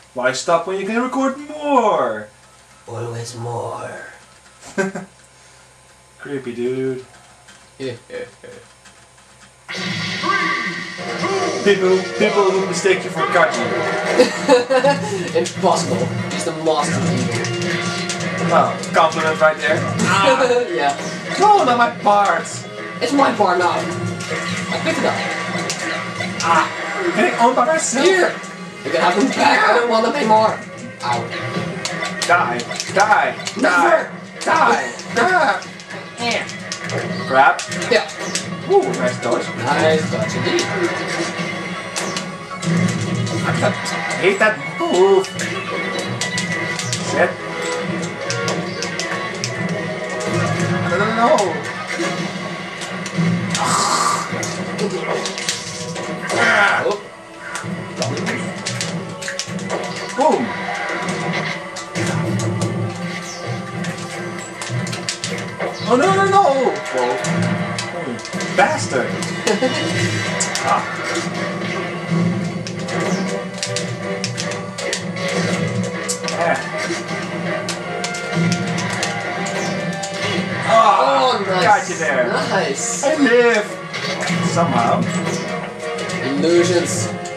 Why stop when you can record more? Always more. Creepy dude. People will mistake you for Kaji. Impossible. He's the master of evil. Oh, compliment right there. Yeah. No, not my parts. It's my bar now. I picked it up. I'm getting owned by myself. Here! You can have them back. I don't want them anymore. Ow. Die. Die. Never! Die. Die. Yeah. Crap. Yeah. Ooh, nice dodge. Nice dodge indeed. I hate that move. Shit. I don't know. Oh. Boom. Oh no no no! Whoa. Oh, bastard! Ah. Yeah. Oh, nice. Got you there. Nice. I live! Somehow. Illusions.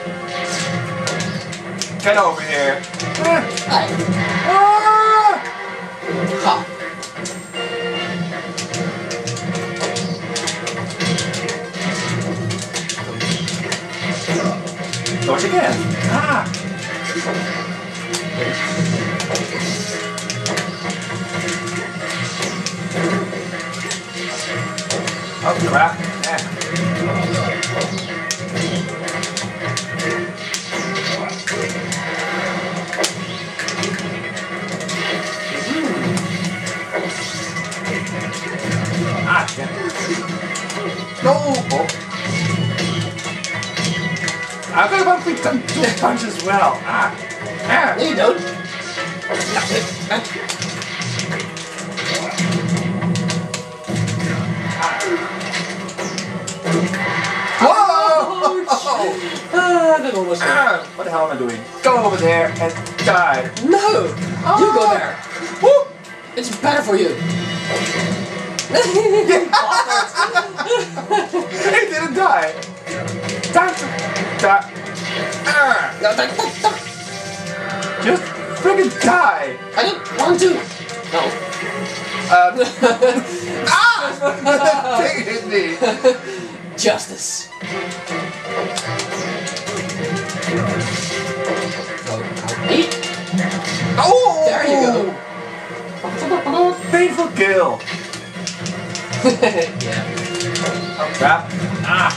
Get over here. Hi. Ah! Ha. Dodge again. Ah! Oh crap. Yeah. Ah, yeah. No! Oh. I've got about 2 punches as well. Ah! Ah! No, you don't. Whoa! That almost Ah, what the hell am I doing? Go over there and die. No! You go there. Woo! It's better for you. He didn't die. Time to die. Ah! Just freaking die. I don't want to. No. Ah! Thing hit me. Justice. Eight. Oh! There you go. Painful kill. Yeah. Oh crap. Ah!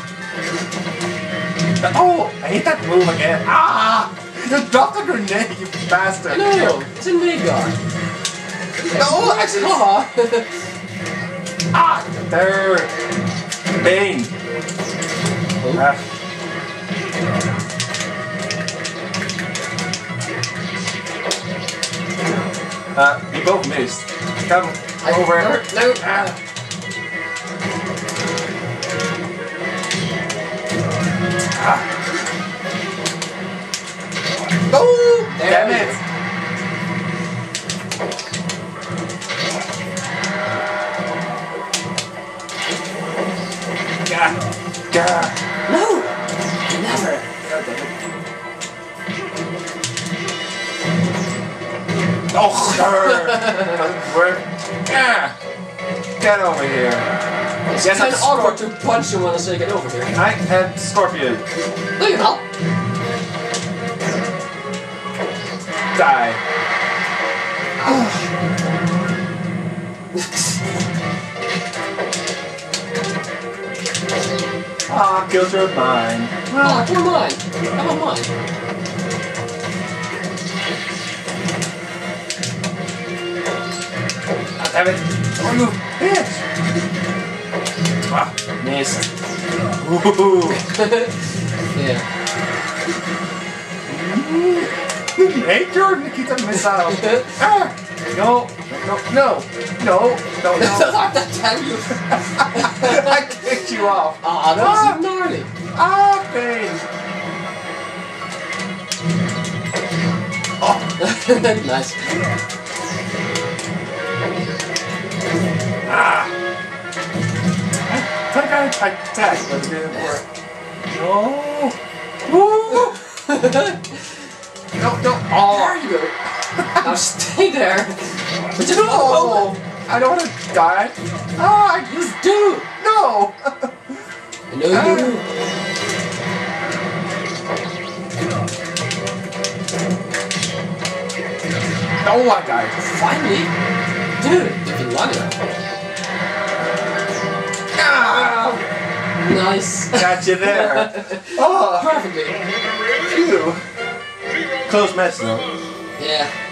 Oh! I hate that move again. Ah! You dropped a grenade, you bastard. No, it's a Midgard. No, actually. Ah! There. Bane. Ah. We both missed. Come over. No. Ah. Ah. Oh! Damn it! Gah! Gah! No! Never! Oh, doesn't work. Yeah. Get over here. It's Yes, kind I'm of awkward to punch someone and say get over here. I am Scorpion. No, you're not. Die. Ah, killed your mine. Ah, poor mine. How about mine? Ah, damn it. Oh, you bitch. Ah, missed. Ooh. Yeah. Hate your Nikita missile. Ah, no, no, no, no, no, no. Damn you. I kicked you off. Ah, that was gnarly. Ah, pain. Nice. Ah! I got attack, but it didn't work. No! Woo! No, no! Oh! There you go. Now stay there. But you No! don't I don't want to die. Ah! Just do. No! I know you do. Oh my god! Finally, dude, you can log it up. Ah! Nice. Got you there. Oh! Perfectly. Phew. Close mess though. Yeah.